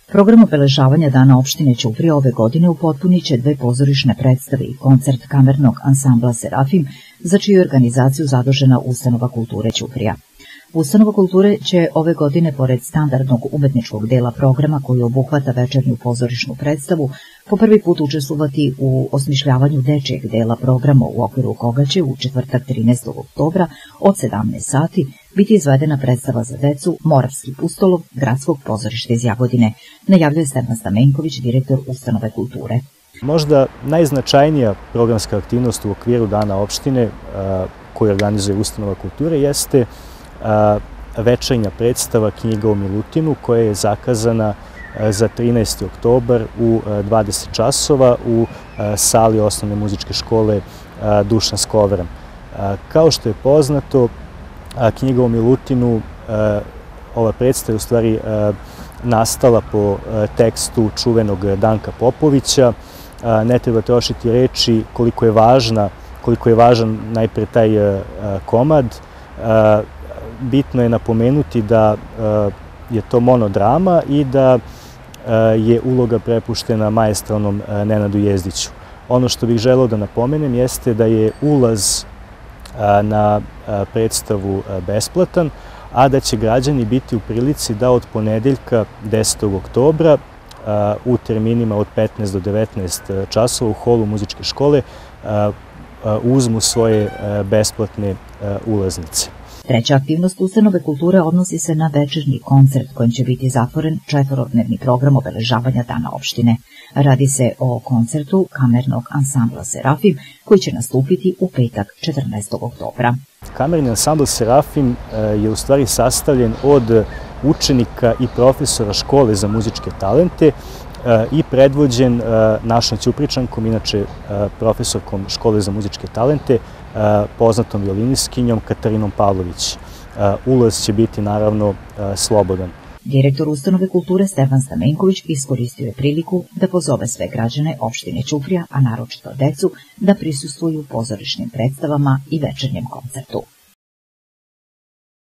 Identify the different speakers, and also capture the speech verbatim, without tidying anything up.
Speaker 1: Program obeležavanja Dana opštine Ćuprija ove godine upotpunit će dve pozorišne predstave i koncert kamernog ansambla Serafim, za čiju organizaciju zadužena Ustanova kulture Ćuprija. Ustanova kulture će ove godine, pored standardnog umetničkog dela programa koji obuhvata večernju pozorišnu predstavu, po prvi put učestvovati u osmišljavanju dečijeg dela programa, u okviru koga će u četvrtak trinaestog oktobra od sedamnaest sati biti izvedena predstava za decu Moravski pustolov Gradskog pozorišta iz Jagodine, najavljuje Stefan Stamenković, direktor Ustanove kulture.
Speaker 2: Možda najznačajnija programska aktivnost u okviru Dana opštine koju organizuje Ustanova kulture jeste večernja predstava Knjiga o Milutinu, koja je zakazana za trinaesti oktobar u dvadeset časova u sali osnovne muzičke škole Dušan Skovran. Kao što je poznato, Knjiga o Milutinu, ova predstava je u stvari nastala po tekstu čuvenog Danka Popovića. Ne treba trošiti reči koliko je važna, koliko je važan najpre taj komad. Bitno je napomenuti da je to monodrama i da je uloga prepuštena maestralnom Nenadu Jezdiću. Ono što bih želeo da napomenem jeste da je ulaz na predstavu besplatan, a da će građani biti u prilici da od ponedeljka desetog oktobra u terminima od petnaest do devetnaest časova u holu muzičke škole uzmu svoje besplatne ulaznice.
Speaker 1: Treća aktivnost Ustanove kulture odnosi se na večernji koncert kojim će biti zatvoren četvorodnevni program obeležavanja Dana opštine. Radi se o koncertu kamernog ansambla Serafim koji će nastupiti u petak četrnaestog oktobra.
Speaker 2: Kamerni ansambl Serafim je u stvari sastavljen od učenika i profesora škole za muzičke talente i predvođen našom Ćupričankom, inače profesorkom škole za muzičke talente, poznatom violiniskinjom Katarinom Pavlović. Ulaz će biti naravno slobodan.
Speaker 1: Direktor Ustanove kulture Stefan Stamenković iskoristio je priliku da pozove sve građane opštine Ćuprija, a naročito decu, da prisustvuju pozorišnim predstavama i večernjem koncertu.